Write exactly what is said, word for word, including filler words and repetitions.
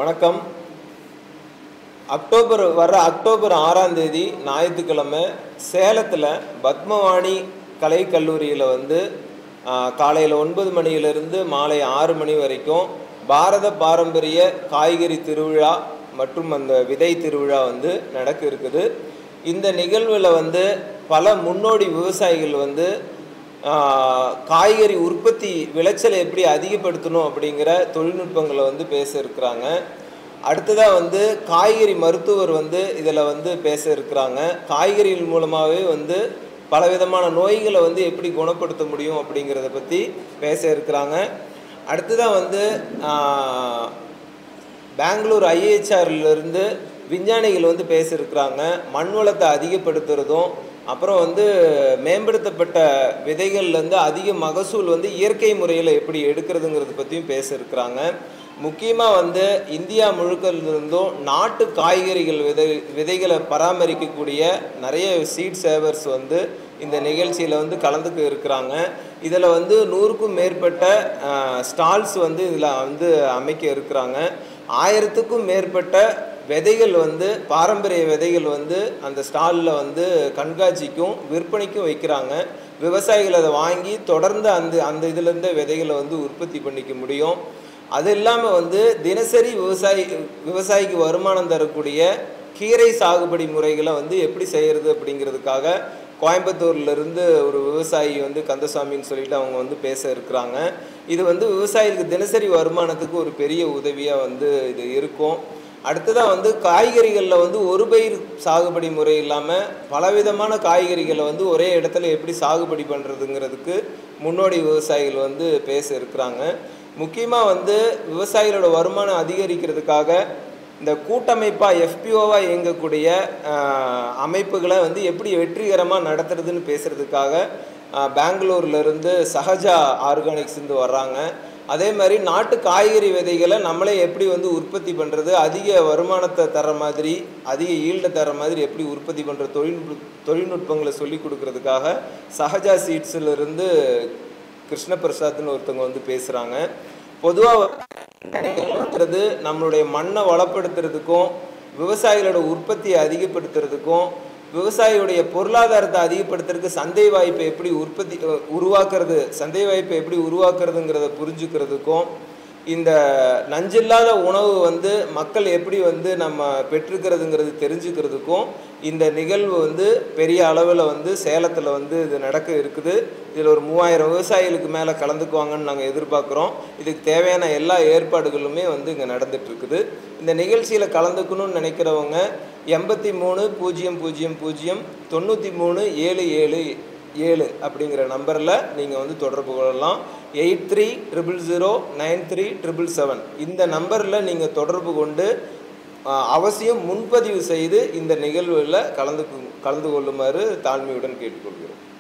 வணக்கம். அக்டோபர் வர அக்டோபர் ஆறாம் தேதி ஞாயிற்றுக்கிழமை சேலத்தில் பத்மவாணி கலைக்கல்லூரியில் வந்து காலையில் ஒன்பது மணியிலிருந்து மாலை ஆறு மணி வரைக்கும் பாரத பாரம்பரிய காய்கறி திருவிழா மற்றும் அந்த விதை திருவிழா வந்து நடக்க இருக்குது. இந்த நிகழ்வில் வந்து பல முன்னோடி விவசாயிகள் வந்து காய்கறி உற்பத்தி விளைச்சலை எப்படி அதிகப்படுத்தணும் அப்படிங்கிற தொழில்நுட்பங்களை வந்து பேச இருக்கிறாங்க. அடுத்ததாக வந்து காய்கறி மருத்துவர் வந்து இதில் வந்து பேச இருக்கிறாங்க. காய்கறிகள் மூலமாகவே வந்து பலவிதமான நோய்களை வந்து எப்படி குணப்படுத்த முடியும் அப்படிங்கிறத பற்றி பேச இருக்கிறாங்க. அடுத்ததாக வந்து பெங்களூர் ஐஏஹெச்ஆர்லேருந்து விஞ்ஞானிகள் வந்து பேச இருக்கிறாங்க. மண் வளத்தை அதிகப்படுத்துறதும் அப்புறம் வந்து மேம்படுத்தப்பட்ட விதைகள்லேருந்து அதிக மகசூல் வந்து இயற்கை முறையில் எப்படி எடுக்கிறதுங்கிறத பற்றியும் பேச இருக்கிறாங்க. முக்கியமாக வந்து இந்தியா முழுக்கிலிருந்தும் நாட்டு காய்கறிகள் விதை விதைகளை பராமரிக்கக்கூடிய நிறைய சீட் சேவர்ஸ் வந்து இந்த நிகழ்ச்சியில் வந்து கலந்துக்க இருக்கிறாங்க. இதில் வந்து நூறுக்கும் மேற்பட்ட ஸ்டால்ஸ் வந்து இதில் வந்து அமைக்க இருக்கிறாங்க. ஆயிரத்துக்கும் மேற்பட்ட விதைகள் வந்து பாரம்பரிய விதைகள் வந்து அந்த ஸ்டாலில் வந்து கண்காட்சிக்கும் விற்பனைக்கும் வைக்கிறாங்க. விவசாயிகள் அதை வாங்கி தொடர்ந்து அந்த அந்த இதிலேருந்து விதைகளை வந்து உற்பத்தி பண்ணிக்க முடியும். அது இல்லாமல் வந்து தினசரி விவசாயி விவசாயிக்கு வருமானம் தரக்கூடிய கீரை சாகுபடி முறைகளை வந்து எப்படி செய்கிறது அப்படிங்கிறதுக்காக கோயம்புத்தூர்லேருந்து ஒரு விவசாயி வந்து கந்தசாமின்னு சொல்லிட்டு அவங்க வந்து பேச இருக்கிறாங்க. இது வந்து விவசாயிகளுக்கு தினசரி வருமானத்துக்கு ஒரு பெரிய உதவியாக வந்து இது இருக்கும். அடுத்ததாக வந்து காய்கறிகளில் வந்து ஒரு பயிர் சாகுபடி முறை இல்லாமல் பலவிதமான காய்கறிகளை வந்து ஒரே இடத்துல எப்படி சாகுபடி பண்ணுறதுங்கிறதுக்கு முன்னோடி விவசாயிகள் வந்து பேச இருக்கிறாங்க. முக்கியமாக வந்து விவசாயிகளோட வருமானம் அதிகரிக்கிறதுக்காக இந்த கூட்டமைப்பாக எஃபிஓவாக இயங்கக்கூடிய அமைப்புகளை வந்து எப்படி வெற்றிகரமாக நடத்துறதுன்னு பேசுகிறதுக்காக பெங்களூர்லேருந்து சஹஜா ஆர்கானிக்ஸ்ந்து வர்றாங்க. அதே மாதிரி நாட்டு காய்கறி விதைகளை நம்மளே எப்படி வந்து உற்பத்தி பண்ணுறது, அதிக வருமானத்தை தர மாதிரி அதிக ஈல்டை தர மாதிரி எப்படி உற்பத்தி பண்ணுற தொழில்நுட்ப தொழில்நுட்பங்களை சொல்லி கொடுக்கறதுக்காக சஹஜா சீட்ஸிலிருந்து கிருஷ்ணபிரசாத்னு ஒருத்தவங்க வந்து பேசுகிறாங்க. பொதுவாக நம்மளுடைய மண்ணை வளப்படுத்துறதுக்கும் விவசாயிகளோட உற்பத்தியை அதிகப்படுத்துறதுக்கும் விவசாயியுடைய பொருளாதாரத்தை அதிகப்படுத்துறதுக்கு சந்தை வாய்ப்பை எப்படி உற்பத்தி உருவாக்குறது சந்தை வாய்ப்பை எப்படி உருவாக்குறதுங்கிறத புரிஞ்சுக்கிறதுக்கும் இந்த நஞ்சில்லாத உணவு வந்து மக்கள் எப்படி வந்து நம்ம பெற்றுக்கிறதுங்கிறது தெரிஞ்சுக்கிறதுக்கும் இந்த நிகழ்வு வந்து பெரிய அளவில் வந்து சேலத்தில் வந்து இது நடக்க இருக்குது. இதில் ஒரு மூவாயிரம் விவசாயிகளுக்கு மேலே கலந்துக்குவாங்கன்னு நாங்கள் எதிர்பார்க்குறோம். இதுக்கு தேவையான எல்லா ஏற்பாடுகளுமே வந்து இங்கே நடந்துகிட்ருக்குது. இந்த நிகழ்ச்சியில் கலந்துக்கணும்னு நினைக்கிறவங்க எண்பத்தி மூணு பூஜ்ஜியம் பூஜ்ஜியம் பூஜ்ஜியம் தொண்ணூற்றி மூணு ஏழு ஏழு ஏழு அப்படிங்கிற நம்பரில் நீங்கள் வந்து தொடர்பு கொள்ளலாம். Eight three triple zero nine three triple seven இந்த நம்பரில் நீங்கள் தொடர்பு கொண்டு அவசியம் முன்பதிவு செய்து இந்த நிகழ்வில் கலந்து கலந்து கொள்ளுமாறு தாழ்மையுடன் கேட்டுக்கொள்கிறோம்.